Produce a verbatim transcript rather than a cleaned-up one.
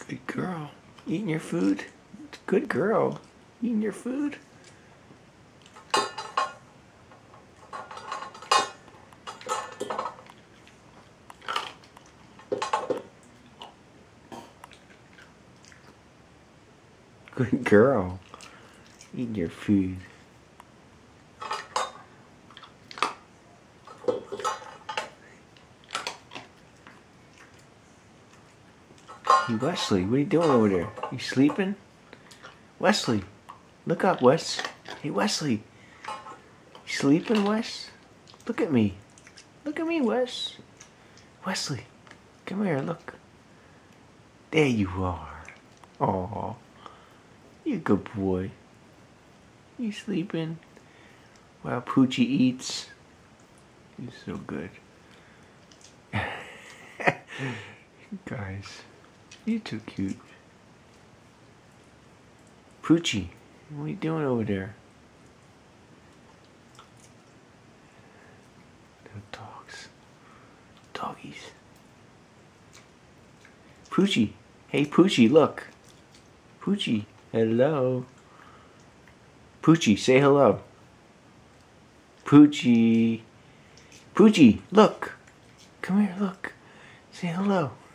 Good girl. Eating your food. Good girl. Eating your food. Good girl. Eating your food. Hey Wesley, what are you doing over there? You sleeping? Wesley, look up, Wes. Hey Wesley. You sleeping, Wes? Look at me. Look at me, Wes. Wesley, come here, look. There you are. Aw. You good boy. You sleeping? While Poochie eats. You're so good. Guys, you're too cute. Poochie, what are you doing over there? Little dogs. Doggies. Poochie. Hey Poochie, look. Poochie, hello. Poochie, say hello. Poochie. Poochie, look. Come here, look. Say hello.